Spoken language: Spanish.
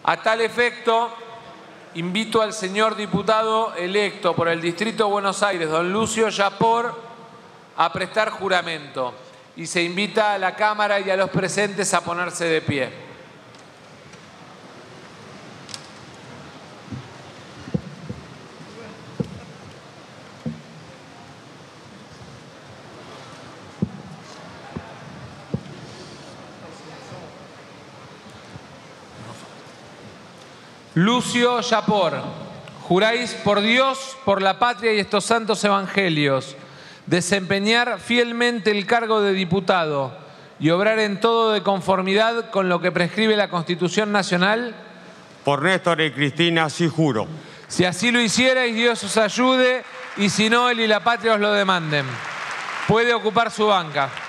A tal efecto, invito al señor diputado electo por el Distrito de Buenos Aires, don Lucio Yapor, a prestar juramento. Y se invita a la Cámara y a los presentes a ponerse de pie. Lucio Yapor, juráis por Dios, por la patria y estos santos evangelios, desempeñar fielmente el cargo de diputado y obrar en todo de conformidad con lo que prescribe la Constitución Nacional. Por Néstor y Cristina, sí juro. Si así lo hicierais, Dios os ayude, y si no, él y la patria os lo demanden. Puede ocupar su banca.